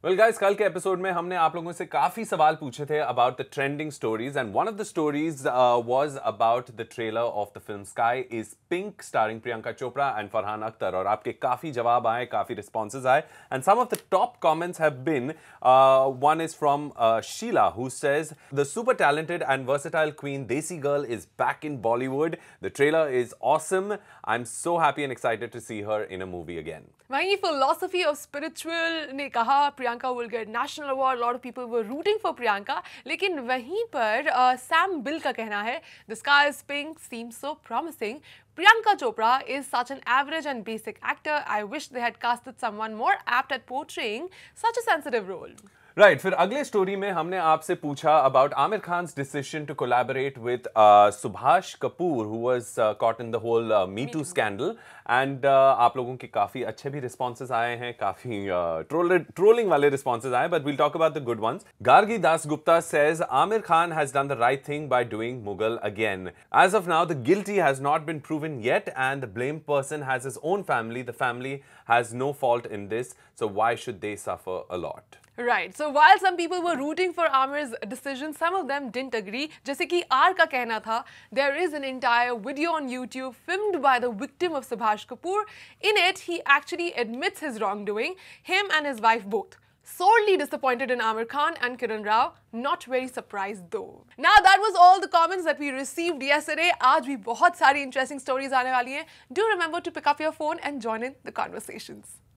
Well guys, कल के episode में हमने आप लोगों से काफी सवाल पूछे थे about the trending stories and one of the stories was about the trailer of the film Sky Is Pink starring Priyanka Chopra and Farhan Akhtar. और आपके काफी जवाब आए, काफी रिस्पॉन्सेज आए and some of the top comments have been one is from Sheila, who says the super talented and versatile queen Desi Girl is back in Bollywood. The trailer is awesome. I'm so happy and excited to see her in a movie again. वहीं philosophy of spiritual ने कहा Priyanka will get national award. A lot of people were rooting for Priyanka, लेकिन वहीं पर Sam bill का कहना है the sky is pink seems so promising. Priyanka Chopra is such an average and basic actor. I wish they had casted someone more apt at portraying such a sensitive role. Right, फिर अगले story में हमने आपसे पूछा about Aamir Khan's decision to collaborate with Subhash Kapoor who was caught in the whole me too scandal and आप लोगों के काफी अच्छे भी रिस्पॉन्सेज आए हैं, काफी ट्रोलिंग वाले रिस्पॉन्सेज आए, but we'll talk about the good ones. Gargi Das Gupta says Aamir Khan has done the right thing by doing Mogul again. As of now the guilty has not been proven yet and the blame person has his own family. The family has no fault in this, so why should they suffer a lot? Right. So while some people were rooting for Amir's decision, some of them didn't agree. जैसे कि are का कहना था, there is an entire video on YouTube filmed by the victim of Subhash Kapoor. In it, he actually admits his wrongdoing. Him and his wife both. Sorely disappointed in Amir Khan and Kiran Rao. Not very surprised though. Now that was all the comments that we received yesterday. आज भी बहुत सारी interesting stories आने वाली हैं. Do remember to pick up your phone and join in the conversations.